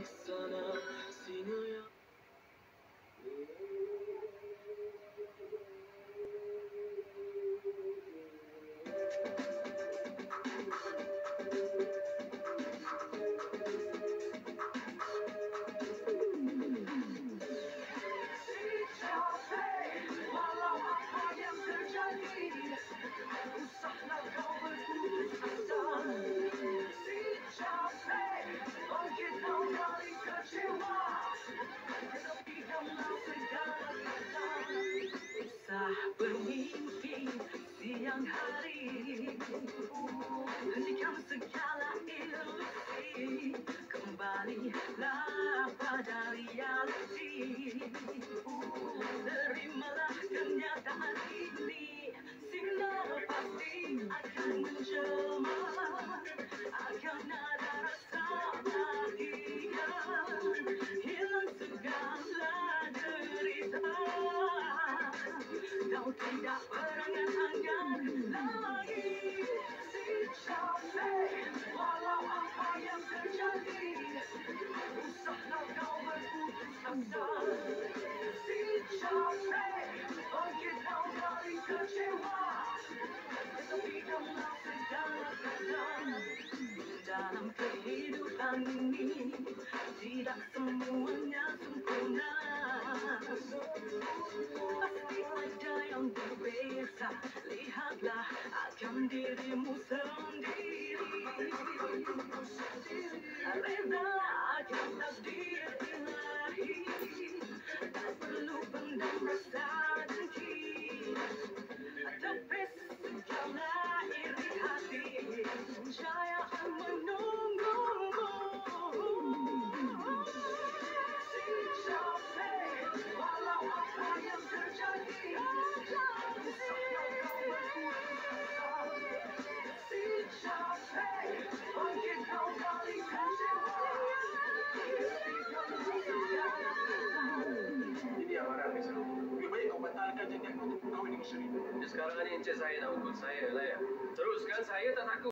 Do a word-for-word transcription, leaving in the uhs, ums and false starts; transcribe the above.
Bermimpi siang hari, hentikan segala ilusi, kembalilah pada realiti. Terimalah kenyataan ini, sinar pasti akan menjelma, akan ada rasa bahagia, hilang segala derita. Kau tidak berangan-angan lagi, si capek, walau apa yang terjadi, usahlah kau berputus asa. Si capek, bangkitlah dari kecewa, tepikanlah segala keadaan. Dalam kehidupan ini, tidak semuanya sempurna. Pasti ada yang berbeza, lihatlah akan dirimu sendiri. Reda akan takdir ilahi, tak perlu pendam rasa dengki, tepis segala iri hati, saya akan menunggumu. Si capek, walau apa yang terjadi, usahlah kau berputus asa. Si capek, bangkit kau dari kecewa, tepikanlah segala keadaan. Ini yang marah ni selalu. Lebih baik kau batalkan janjian kau untuk berkahwin dengan Sherina. Sekarang ni encik saya nak ukur saya lah ya. Teruskan, saya tak takut.